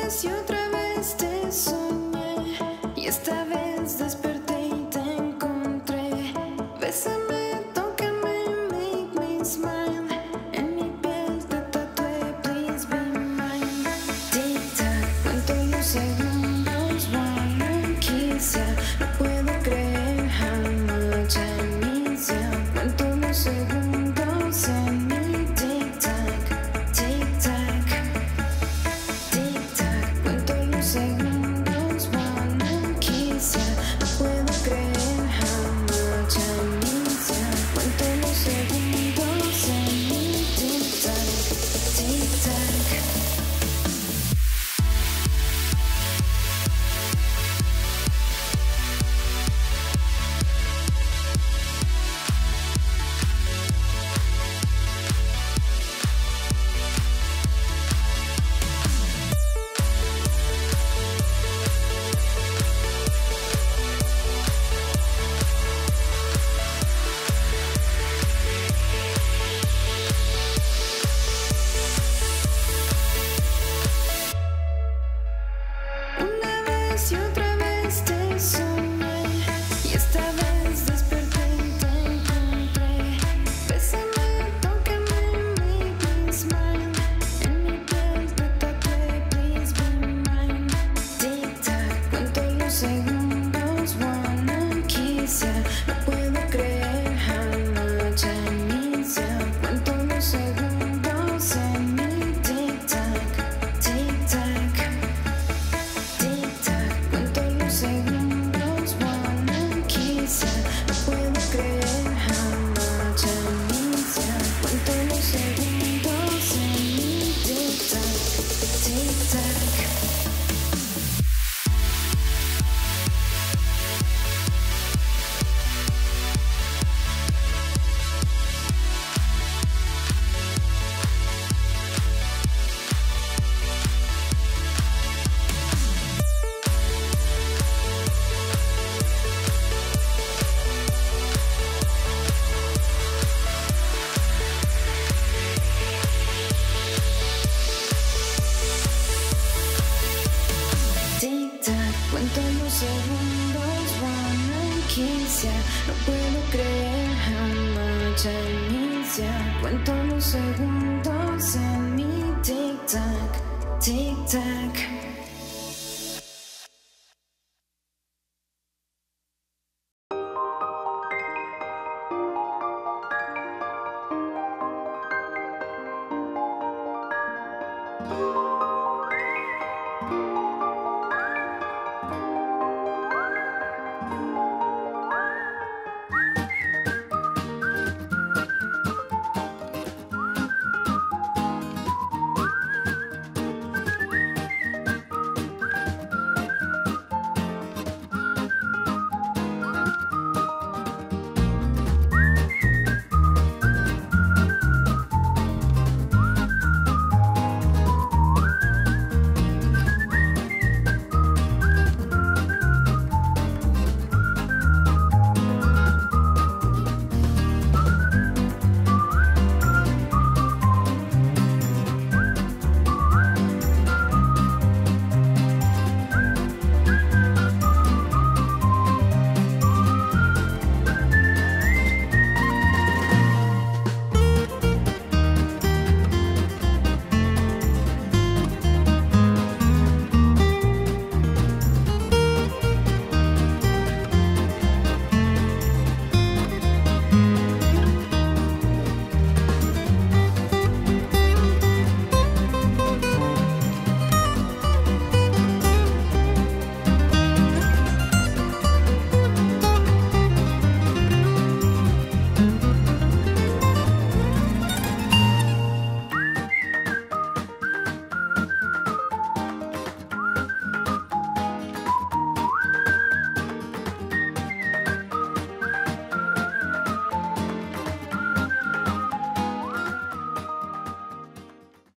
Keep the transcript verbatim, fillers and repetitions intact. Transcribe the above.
vez y otra vez te soñé, y esta vez desperté y te encontré. Bésame, tócame, make me smile. En mi piel te tatué, please be mine. Tic-tac, cuento los segundos, wanna kiss ya. No puedo creer, how much I miss ya. Cuento los segundos en mi tic-tac, tic-tac, tic-tac. Cuento los segundos, wanna kiss ya. No puedo creer, how much I miss ya. Cuento los segundos en mi tic-tac, tic-tac. Una vez y otra vez te soñé, y esta vez desperté y te encontré. Bésame, tócame, make me smile. En mi piel te tatué, please be mine. Tic-tac, cuento los segundos, wanna kiss ya. No puedo creer, how much I miss ya. Cuento los segundos en mi tic-tac, tic-tac, tic-tac. Cuento los segundos, wanna kiss ya. No puedo creer, how much I miss ya. Cuento los segundos en mi tic-tac, tic-tac. Tic-tac, cuento los segundos, wanna kiss ya. No puedo creer, how much I miss ya. Cuento los segundos en mi tic-tac, tic-tac. Thank you.